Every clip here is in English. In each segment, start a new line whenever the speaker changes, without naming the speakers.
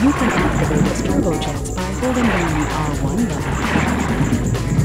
You can activate its turbojets by holding down the R1 button.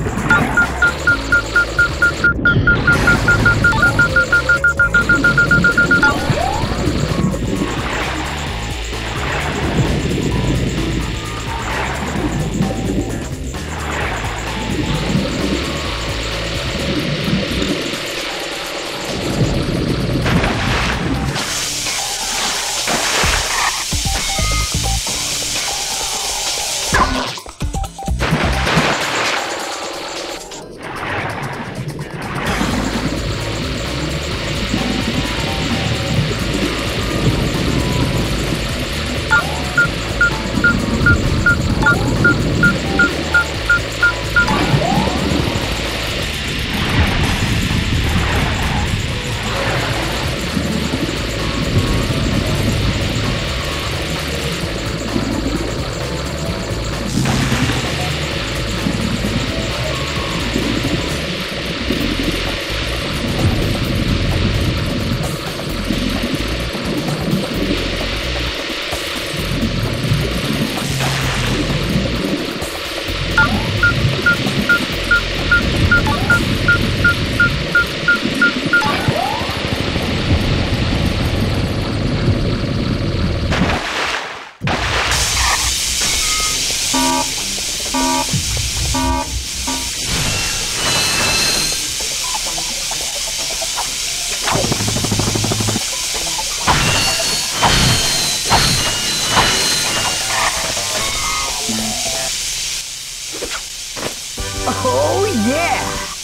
Oh, yeah!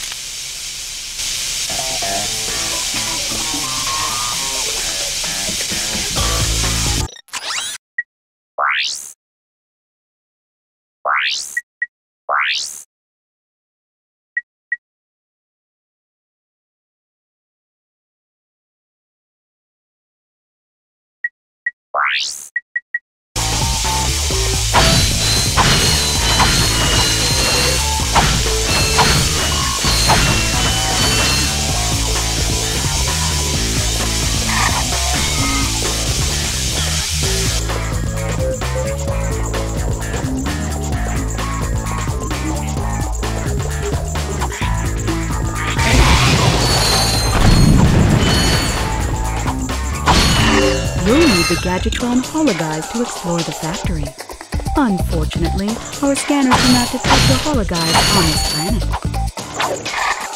You'll need the Gadgetron hologuise to explore the factory. Unfortunately, our scanners do not detect the hologuise on this planet.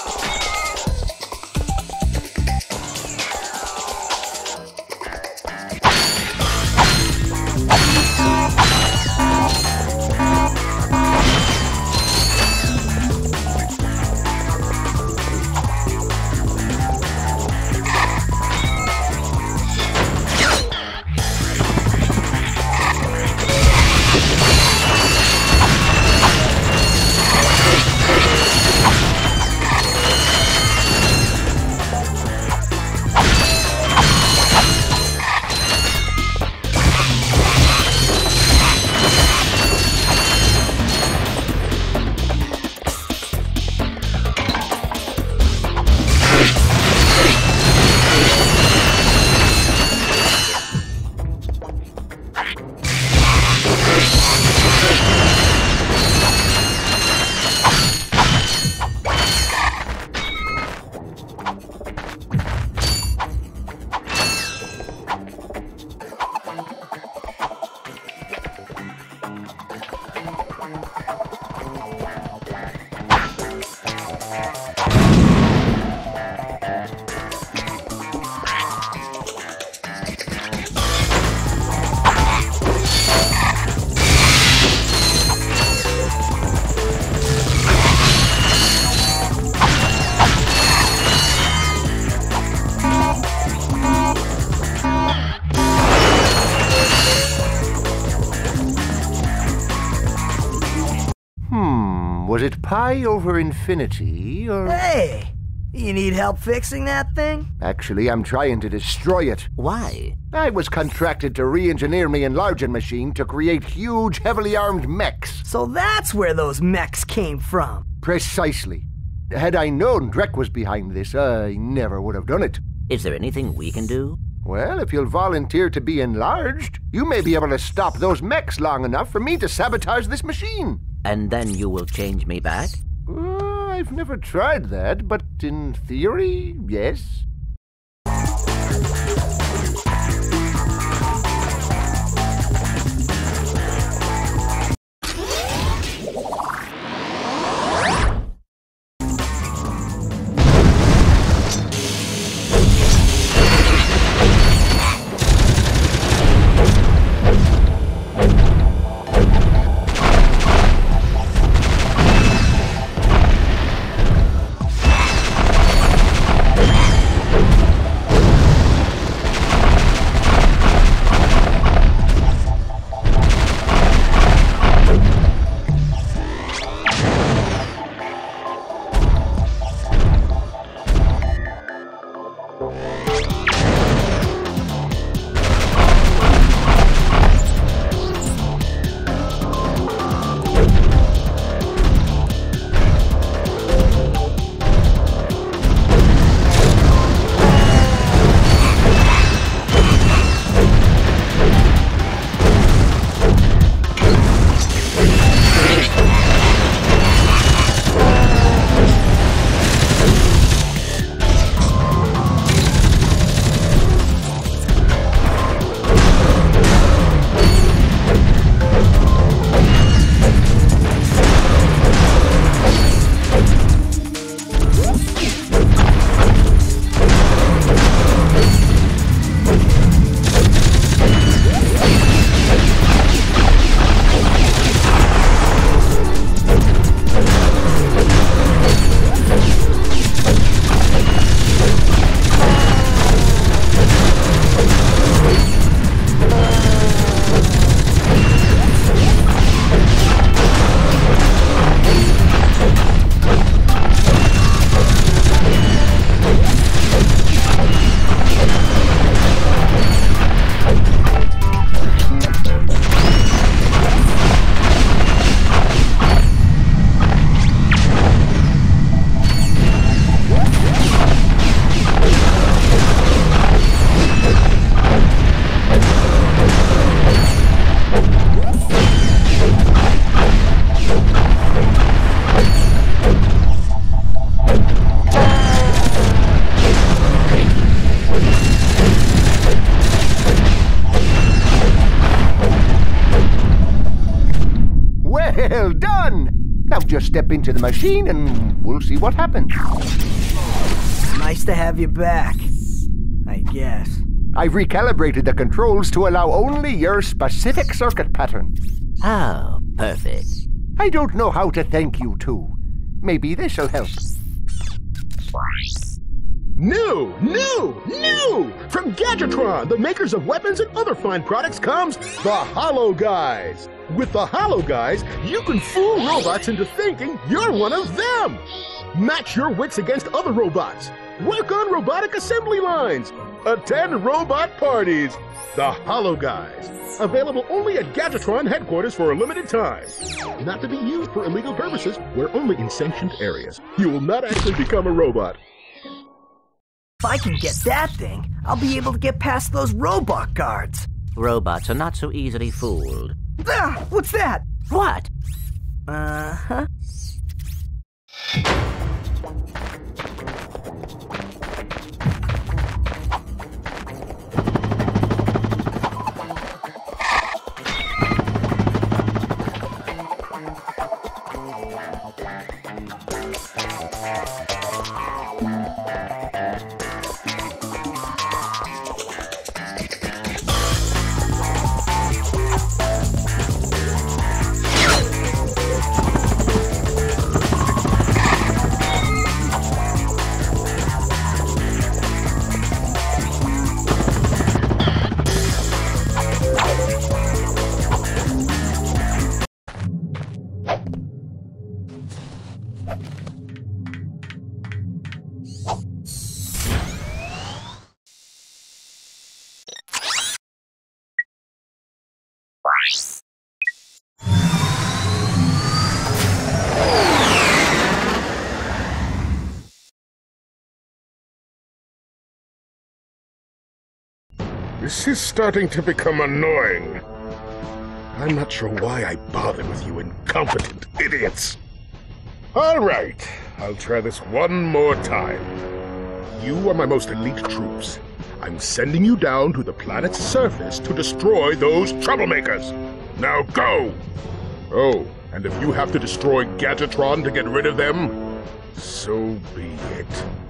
Was it pi over infinity, or...
Hey! You need help fixing that thing?
Actually, I'm trying to destroy it.
Why?
I was contracted to re-engineer my enlarging machine to create huge, heavily armed mechs.
So that's where those mechs came from.
Precisely. Had I known Drek was behind this, I never would have done it.
Is there anything we can do?
Well, if you'll volunteer to be enlarged, you may be able to stop those mechs long enough for me to sabotage this machine.
And then you will change me back?
I've never tried that, but in theory, yes. Well done! Now just step into the machine and we'll see what happens.
Nice to have you back, I guess.
I've recalibrated the controls to allow only your specific circuit pattern.
Oh, perfect.
I don't know how to thank you too. Maybe this'll help.
New! From Gadgetron, the makers of weapons and other fine products, comes the Hollow Guys. With the Hollow Guys, you can fool robots into thinking you're one of them. Match your wits against other robots. Work on robotic assembly lines. Attend robot parties. The Hollow Guys. Available only at Gadgetron headquarters for a limited time. Not to be used for illegal purposes. We're only in sanctioned areas. You will not actually become a robot.
If I can get that thing, I'll be able to get past those robot guards.
Robots are not so easily fooled.
Ah, what's that?
What?
Uh-huh.
This is starting to become annoying. I'm not sure why I bother with you incompetent idiots. All right, I'll try this one more time. You are my most elite troops. I'm sending you down to the planet's surface to destroy those troublemakers. Now go! Oh, and if you have to destroy Gadgetron to get rid of them, so be it.